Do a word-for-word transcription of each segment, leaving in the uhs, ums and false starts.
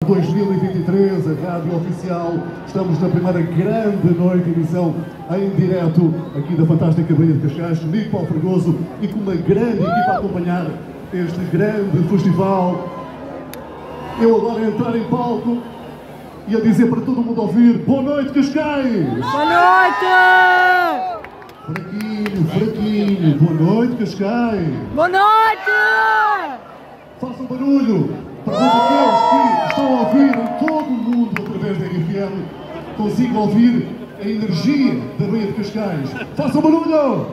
dois mil e vinte e três, a Rádio Oficial, estamos na primeira grande noite de emissão em direto aqui da fantástica Baía de Cascais, comigo, Paulo Fregoso, e com uma grande equipa a acompanhar este grande festival. Eu agora a entrar em palco e a dizer para todo mundo ouvir: boa noite, Cascais! Boa noite! Fraquinho, fraquinho, boa noite, Cascais! Boa noite! Façam barulho para todos aqueles que estão a ouvir em todo o mundo através da R F M, consigam ouvir a energia da Baía de Cascais. Façam barulho!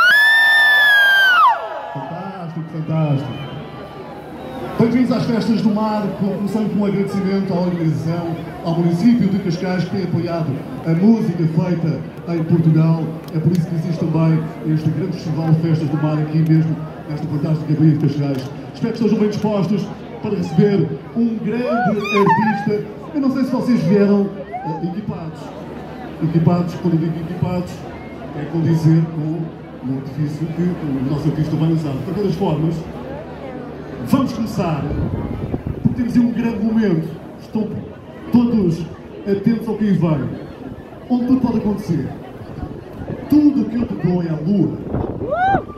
Fantástico, fantástico. Bem-vindos às Festas do Mar, começando com um agradecimento à organização, ao município de Cascais, que tem apoiado a música feita em Portugal. É por isso que existe também este grande festival de Festas do Mar aqui mesmo, nesta fantástica Baía de Cascais. Espero que estejam bem dispostos para receber um grande artista. Eu não sei se vocês vieram uh, equipados. Equipados, quando digo equipados, é condizer com o artifício que o nosso artista vai usar. De qualquer das formas, vamos começar, porque temos um grande momento. Estão todos atentos ao que aí vem, onde tudo pode acontecer. Tudo o que eu te dou é a lua,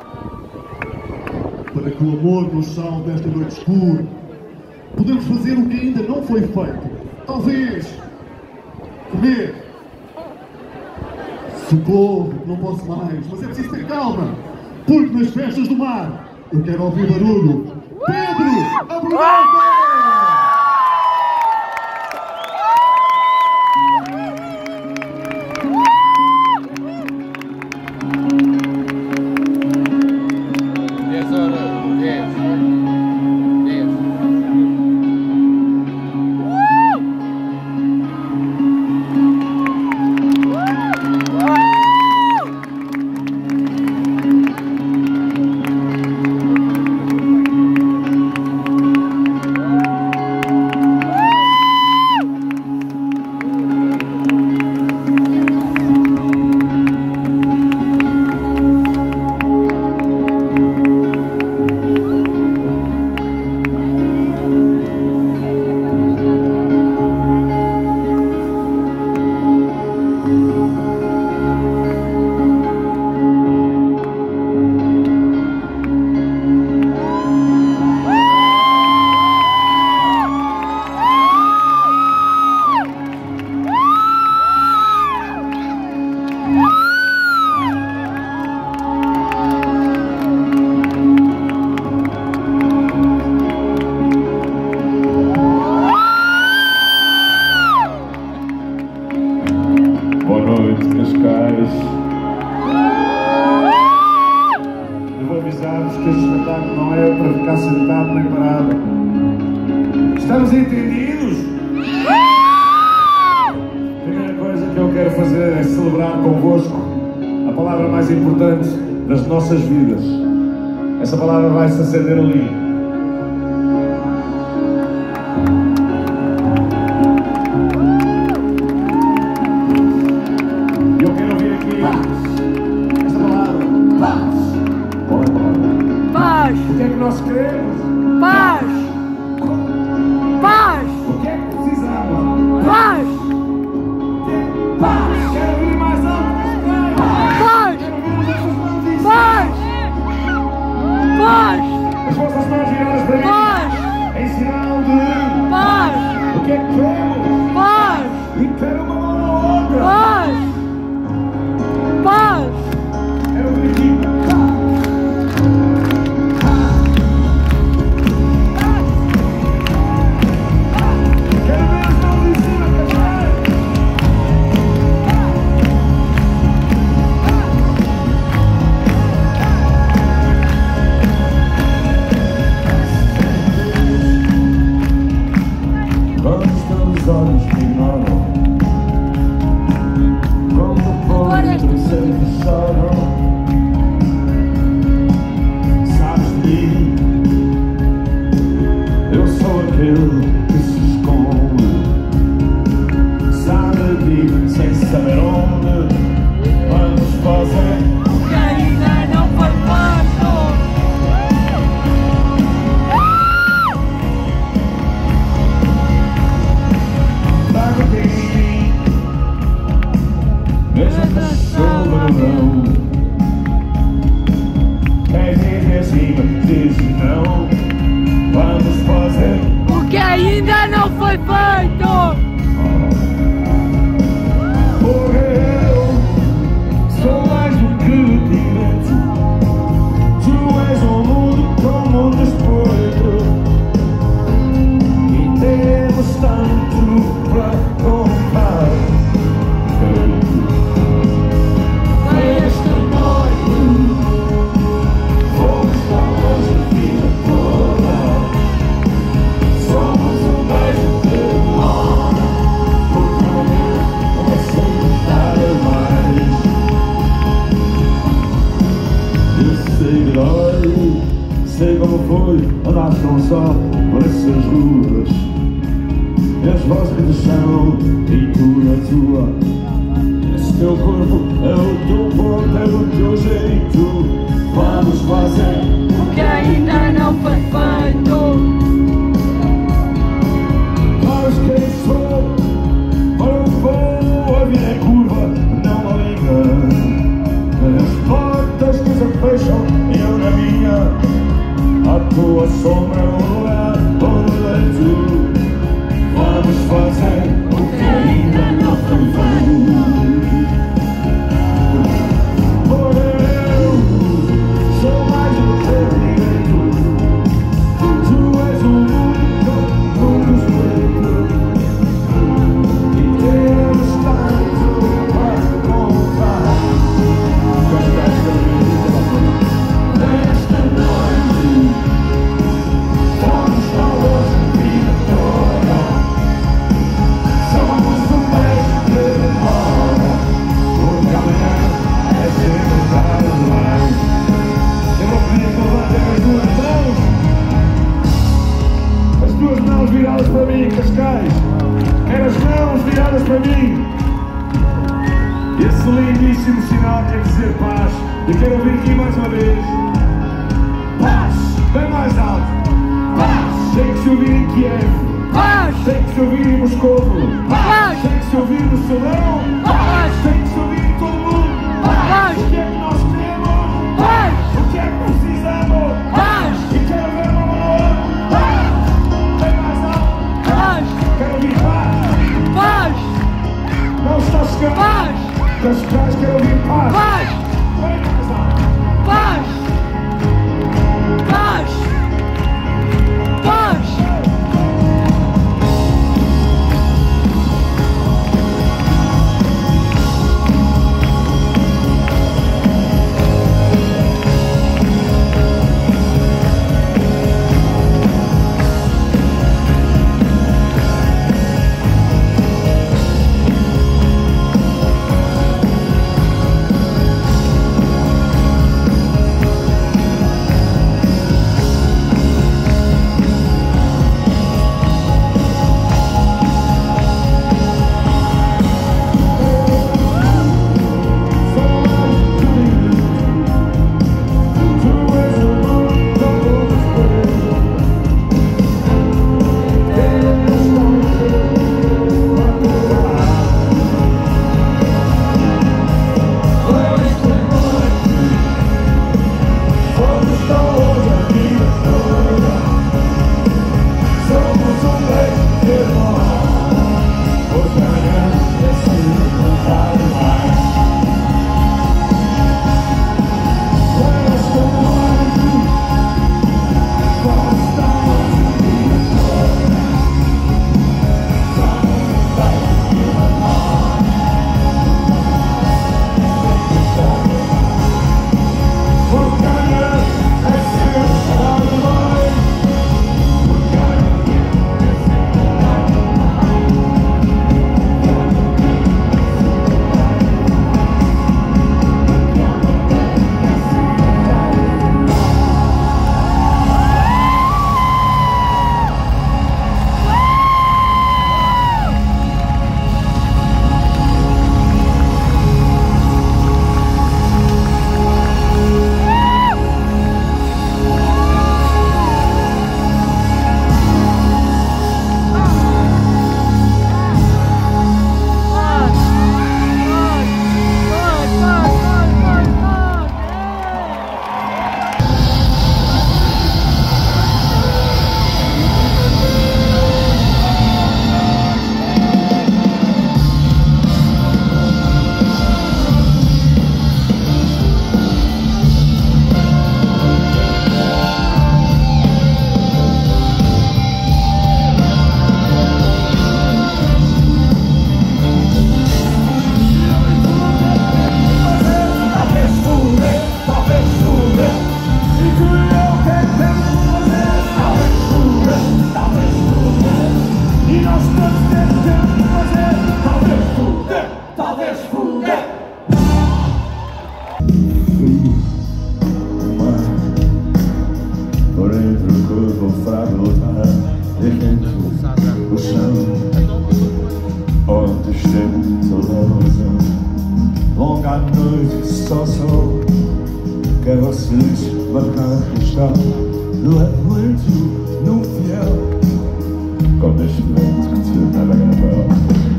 para que o amor nos salve desta noite escura. Podemos fazer o que ainda não foi feito. Talvez comer. Socorro, não posso mais, mas é preciso ter calma, porque nas festas do mar eu quero ouvir barulho. Pedro Abundante! Estamos entendidos? A primeira coisa que eu quero fazer é celebrar convosco a palavra mais importante das nossas vidas. Essa palavra vai se acender ali. E eu quero ouvir aqui paz. Essa palavra, paz. Qual é a palavra? Paz! O que é que nós queremos? Paz! Paz! O que é que precisamos? Paz! Paz! Quero ouvir mais alto! Paz! Quero ouvir as vossas mãos em cima. Paz! Paz! As vossas mãos viradas para mim. Paz! Em sinal de... Paz! O que é que queremos? Paz! E quero uma mão na outra. Paz! Paz! Quero ouvir aqui. Vamos não foi feito! Sou mais do que o Tibete. Tu és um mundo com mundo esposo e temos tanto para contar. Esta noite vamos dar hoje a vida toda. Somos um beijo que demora, porque amanhã é sempre tarde mais. Eu sei que dói, sei como foi andar tão só por essas ruas. E as vozes que te chamam e tu na tua. Esse teu corpo é o teu corpo, é o teu jeito. Vamos fazer O que ainda não foi feito! Sabes quem sou, para o voo, a vida é curva, não me engano. As portas que se fecham, eu na minha, a tua sombra no lugar onde leito. Vamos fazer o que ainda não foi feito. Por eu sou mais do que direito. Tu és um mundo com mundo espreito e temos tanto para contar. Nesta noite vamos dar hoje a vida toda. Somos um beijo que demora, porque amanhã é sempre tarde demais. Eu vou pedir que levantem as duas mãos, as duas mãos viradas para mim, Cascais. Quero as mãos viradas para mim. Esse lindíssimo sinal quer dizer paz. E quero ouvir aqui mais uma vez. Paz! Bem mais alto. Paz! Tem que se ouvir em Kiev. Paz! Tem que se ouvir em Moscovo. Paz! Tem que se ouvir no Sudão. Paz! Tem que se ouvir em todo mundo. Paz! O que é que nós queremos? Paz! O que é que precisamos? Paz! E quero ver uma mão. Paz! Bem mais alto. Paz! Quero ouvir paz. Paz! Não está chegando. Paz! Cascais, quero ouvir paz. Paz! Bem mais alto. Paz! Paz! Paz! Longa noite, só sol, que vocês marcar o chão. Levo em tu, no fiel, quando este vento que te navega na pele.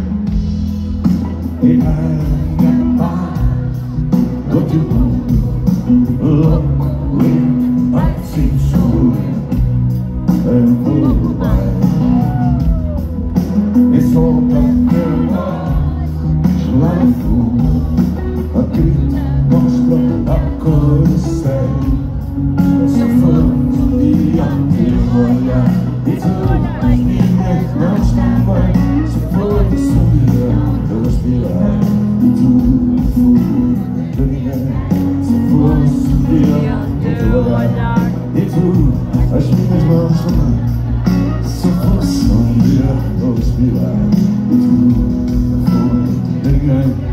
E a minha paz, do teu mundo, louco e assim juro, em tudo bem. E só para queimar, lá no fundo, aqui mostra a cor do céu. Se for e aqui olhar, e tu, ninguém nós também. Se for de subir, eu respirar, e tu, fui de ninguém. Se for de subir, eu olhar, e tu, as minhas mãos também. Se fosse um dia, eu respirar, e tu, fui de ninguém.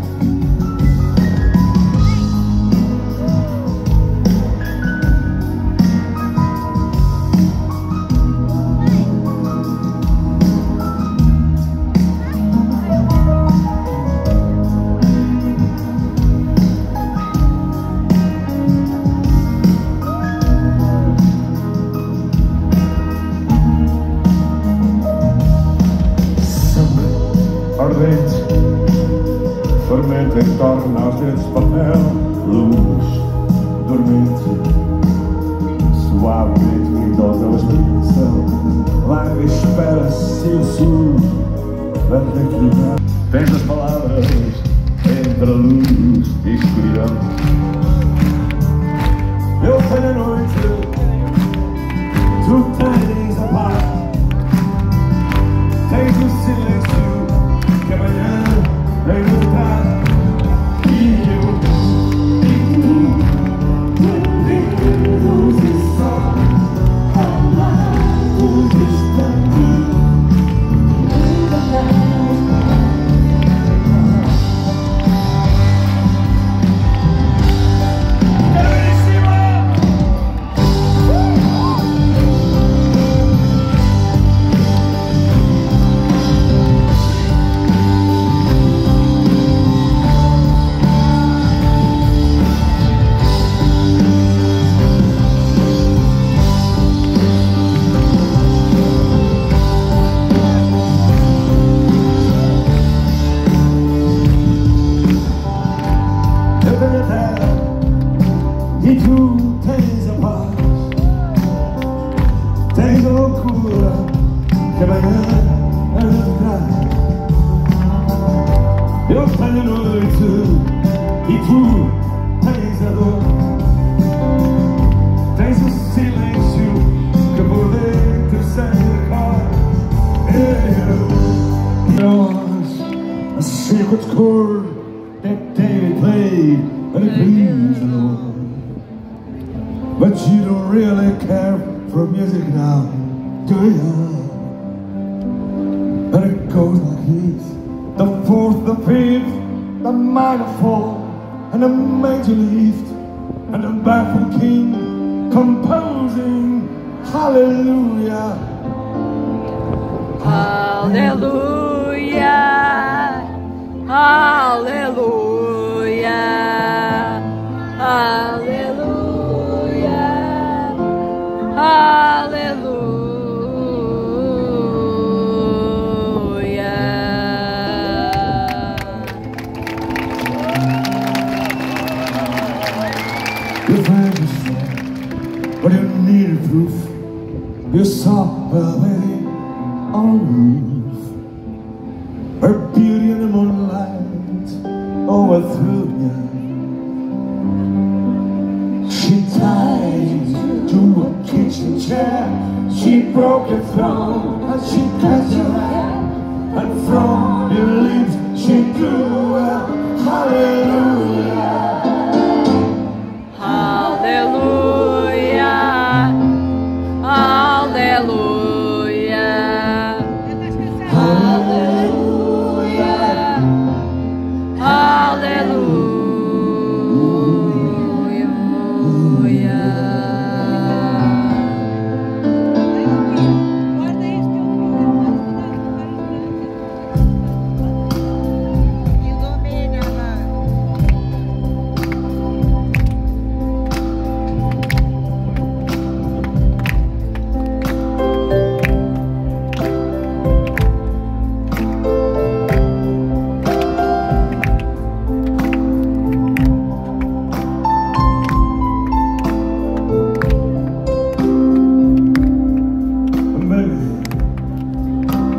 Ardente, fermento em torno aos dedos de papel, luz, dormente, suavemente vindosa a explicação, larga espera, silêncio, da tranquilidade. Tens as palavras entre a luz e a escuridão. Eu tenho a noite, tu tens a paz, tens o silêncio. Que amanhã vem lutar. E eu, e tu, e luz e sol, amado distante. E tu tens a paz, tens a loucura que amanhã é de eu tenho a noite e tu tens a dor, tens o silêncio que por dentro se corre. Nós, a secret chord that David played and it pleased the Lord. But you don't really care for music now, do you? And it goes like this: the fourth, the fifth, the minor fall, and the major lift, and the baffled king composing hallelujah. Hallelujah, hallelujah, hallelujah. Hallelujah. You find yourself, but you needed proof. You saw her lady on the roof, her beauty in the moonlight overthrew you. She tied to a kitchen chair, she broke your throne, and she cut your hair, and from your lips she drew a hallelujah. Hallelujah, hallelujah,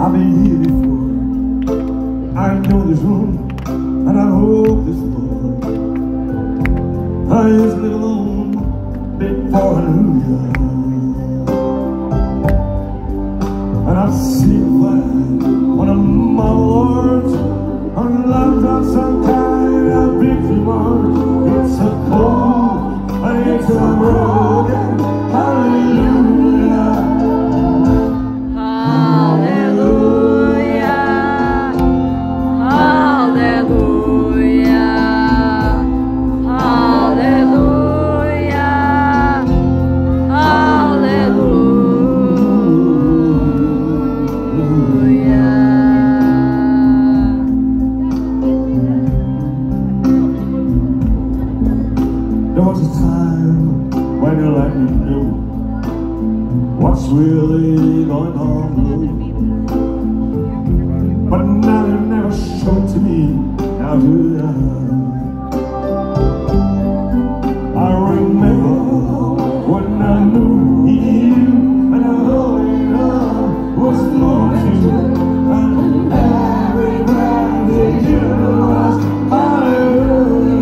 I've been here before. I know this room, and I hope this floor. I used to live alone before I knew you. And I've seen a flag, one of my lords, on love of some kind of victory march. It's a cold, and it's a broken, hallelujah. There was a time when you let me know what's really going on below. But now you never show it to me, now do you? I remember when I knew you, and all in all was more to you. And everybody you was hallelujah.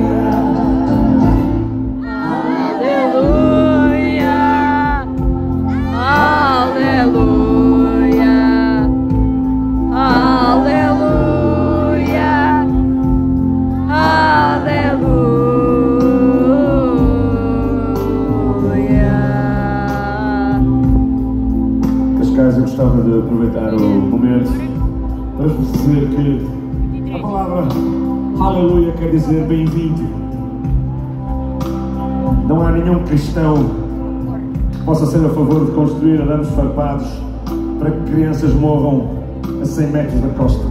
Eu gostava de aproveitar o momento para vos dizer que a palavra aleluia quer dizer bem-vindo. Não há nenhum cristão que possa ser a favor de construir arames farpados para que crianças morram a cem metros da costa.